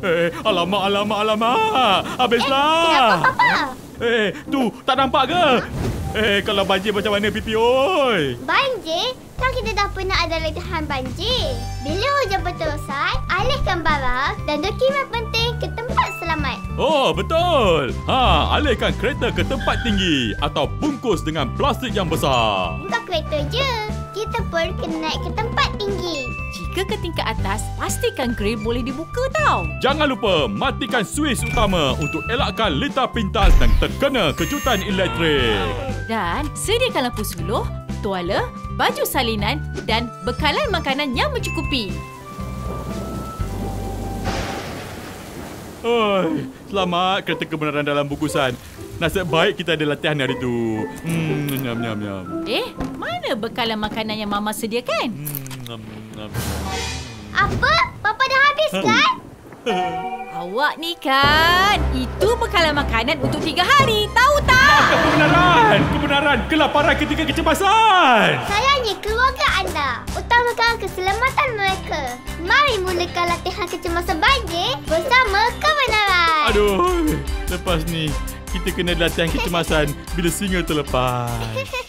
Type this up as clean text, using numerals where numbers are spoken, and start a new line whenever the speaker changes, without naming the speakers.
Alamak. Habislah.
Kenapa, Papa?
Tu, tak nampak ke? Kalau banjir macam mana, Pipi, oi?
Banjir? Kan kita dah pernah ada letihan banjir. Bila hujan berterusan, alihkan barang dan dokumen penting ke tempat selamat.
Oh, betul. Alihkan kereta ke tempat tinggi atau bungkus dengan plastik yang besar.
Bukan kereta je. Kita pun kena naik ke tempat tinggi.
Jika ke tingkat atas, pastikan grill boleh dibuka tau.
Jangan lupa matikan suis utama untuk elakkan lintah pintas dan terkena kejutan elektrik.
Dan sediakan lampu suluh, tuala, baju salinan dan bekalan makanan yang mencukupi.
Selamat kereta kebenaran dalam bungkusan. Nasib baik kita ada latihan hari tu. Nyam.
Mana bekalan makanan yang Mama sediakan?
Apa? Papa dah habiskan?
Awak ni kan, itu bekalan makanan untuk 3 hari, tahu tak?
Kebenaran. Kelaparan ketika kecemasan.
Sayangnya keluarga anda. Utamakan keselamatan mereka. Mari mulakan latihan kecemasan banjir bersama kebenaran.
Aduh, lepas ni kita kena latihan kecemasan bila singa terlepas.